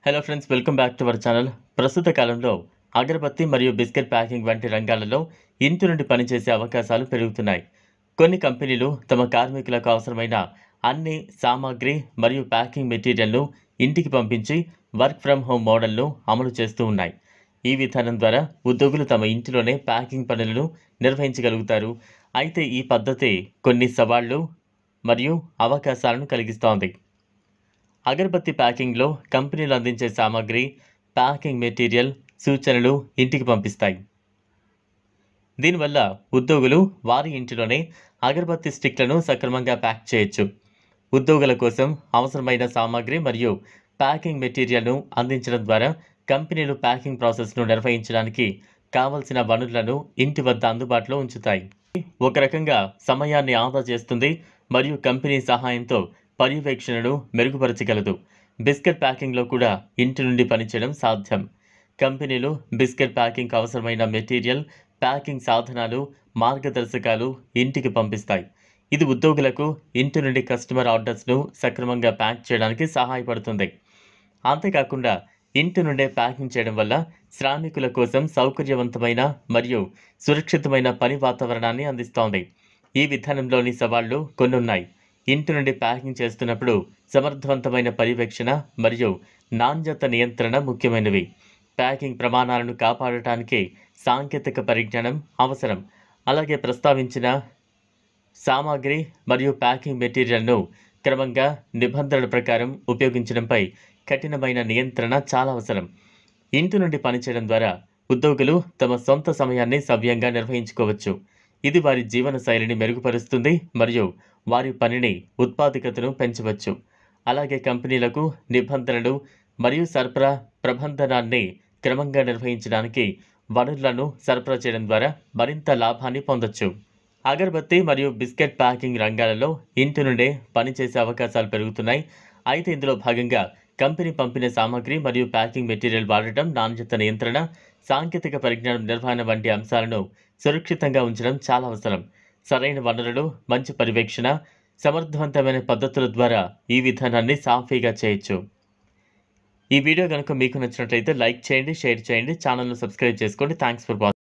Hello friends, welcome back to our channel. ప్రస్తుత కాలంలో అగరబత్తి మరియు బిస్కెట్ ప్యాకింగ్ వంటి రంగాలలో ఇంటి నుండి పనిచేసే అవకాశాలు పెరుగుతున్నాయి. కొన్ని కంపెనీలు తమ కార్మికులకు అవసరమైన అన్ని సామాగ్రి మరియు ప్యాకింగ్ మెటీరియల్ను ఇంటికి పంపించి వర్క్ ఫ్రమ్ హోమ్ మోడల్ను అమలు చేస్తూ ఉన్నాయి. ఈ విధానం ద్వారా ఉద్యోగులు తమ ఇంటిలోనే ప్యాకింగ్ పనులను నిర్వహించగలుగుతారు. అయితే ఈ పద్ధతి కొన్ని సవాళ్లు మరియు అవకాశాలను కలిగిస్తోంది. అగరబత్తి ప్యాకింగ్లో కంపెనీలు అందించే సామాగ్రి, ప్యాకింగ్ మెటీరియల్, సూచనలు ఇంటికి పంపిస్తాయి. దీనివల్ల ఉద్యోగులు వారి ఇంటిలోనే అగరబత్తి స్టిక్లను సక్రమంగా ప్యాక్ చేయొచ్చు. ఉద్యోగుల కోసం అవసరమైన సామాగ్రి మరియు ప్యాకింగ్ మెటీరియల్ను అందించడం ద్వారా కంపెనీలు ప్యాకింగ్ ప్రాసెస్ను నిర్వహించడానికి కావలసిన వనరులను ఇంటి వద్ద అందుబాటులో ఉంచుతాయి. ఒక రకంగా సమయాన్ని ఆదా చేస్తుంది మరియు కంపెనీ సహాయంతో పర్యవేక్షణను మెరుగుపరచగలదు. బిస్కెట్ ప్యాకింగ్లో కూడా ఇంటి నుండి పనిచేయడం సాధ్యం. కంపెనీలు బిస్కెట్ ప్యాకింగ్కి అవసరమైన మెటీరియల్, ప్యాకింగ్ సాధనాలు, మార్గదర్శకాలు ఇంటికి పంపిస్తాయి. ఇది ఉద్యోగులకు ఇంటి నుండి కస్టమర్ ఆర్డర్స్ను సక్రమంగా ప్యాక్ చేయడానికి సహాయపడుతుంది. అంతేకాకుండా ఇంటి నుండే ప్యాకింగ్ చేయడం వల్ల శ్రామికుల కోసం సౌకర్యవంతమైన మరియు సురక్షితమైన పని వాతావరణాన్ని అందిస్తోంది. ఈ విధానంలోని సవాళ్లు కొన్ని ఉన్నాయి. ఇంటి నుండి ప్యాకింగ్ చేస్తున్నప్పుడు సమర్థవంతమైన పర్యవేక్షణ మరియు నాణ్యత నియంత్రణ ముఖ్యమైనవి. ప్యాకింగ్ ప్రమాణాలను కాపాడటానికి సాంకేతిక పరిజ్ఞానం అవసరం. అలాగే ప్రస్తావించిన సామాగ్రి మరియు ప్యాకింగ్ మెటీరియల్ను క్రమంగా నిబంధనల ప్రకారం ఉపయోగించడంపై కఠినమైన నియంత్రణ చాలా అవసరం. ఇంటి నుండి పనిచేయడం ద్వారా ఉద్యోగులు తమ సొంత సమయాన్ని సవ్యంగా నిర్వహించుకోవచ్చు. ఇది వారి జీవన శైలిని మెరుగుపరుస్తుంది మరియు వారి పనిని ఉత్పాదకతను పెంచవచ్చు. అలాగే కంపెనీలకు నిబంధనలు మరియు సరఫరా ప్రబంధనాన్ని క్రమంగా నిర్వహించడానికి వనరులను సరఫరా చేయడం ద్వారా మరింత లాభాన్ని పొందొచ్చు. అగరబత్తి మరియు బిస్కెట్ ప్యాకింగ్ రంగాలలో ఇంటి నుండే పనిచేసే అవకాశాలు పెరుగుతున్నాయి. అయితే ఇందులో భాగంగా కంపెనీ పంపిన సామాగ్రి మరియు ప్యాకింగ్ మెటీరియల్ వాడటం, నాణ్యత నియంత్రణ, సాంకేతిక పరిజ్ఞానం నిర్వహణ వంటి అంశాలను సురక్షితంగా ఉంచడం చాలా అవసరం. సరైన వనరులు, మంచి పర్యవేక్షణ, సమర్థవంతమైన పద్ధతుల ద్వారా ఈ విధానాన్ని సాఫీగా చేయొచ్చు. ఈ వీడియో కనుక మీకు నచ్చినట్లయితే లైక్ చేయండి, షేర్ చేయండి, ఛానల్ను సబ్స్క్రైబ్ చేసుకోండి. Thanks for watching.